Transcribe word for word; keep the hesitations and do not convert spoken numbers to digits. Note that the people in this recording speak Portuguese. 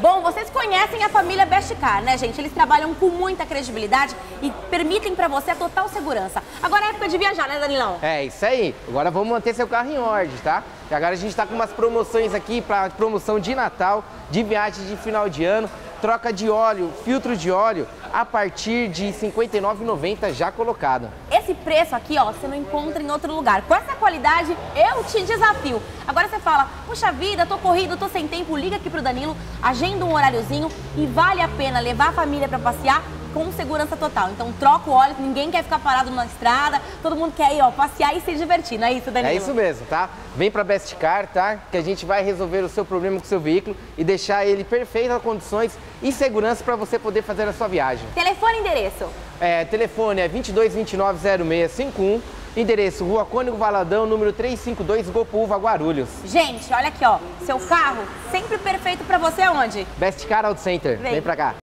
Bom, vocês conhecem a família Best Car, né, gente? Eles trabalham com muita credibilidade e permitem pra você a total segurança. Agora é época de viajar, né, Danilão? É, isso aí. Agora vamos manter seu carro em ordem, tá? E agora a gente tá com umas promoções aqui para promoção de Natal, de viagem de final de ano, troca de óleo, filtro de óleo, a partir de cinquenta e nove reais e noventa centavos já colocado. Esse preço aqui, ó, você não encontra em outro lugar. Com essa qualidade, eu te desafio. Agora você fala, puxa vida, tô corrido, tô sem tempo, liga aqui pro Danilo, agenda um horáriozinho e vale a pena levar a família pra passear com segurança total. Então troca o óleo, ninguém quer ficar parado na estrada, todo mundo quer ir, ó, passear e se divertir, não é isso, Danilo? É isso mesmo, tá? Vem pra Best Car, tá? Que a gente vai resolver o seu problema com o seu veículo e deixar ele em perfeitas condições e segurança para você poder fazer a sua viagem. Telefone e endereço? É, telefone é vinte e dois, vinte e nove, zero seis cinco um, endereço Rua Cônigo Valadão, número trezentos e cinquenta e dois, Gopuva, Guarulhos. Gente, olha aqui, ó, seu carro sempre perfeito para você aonde? Best Car Auto Center, vem, vem pra cá.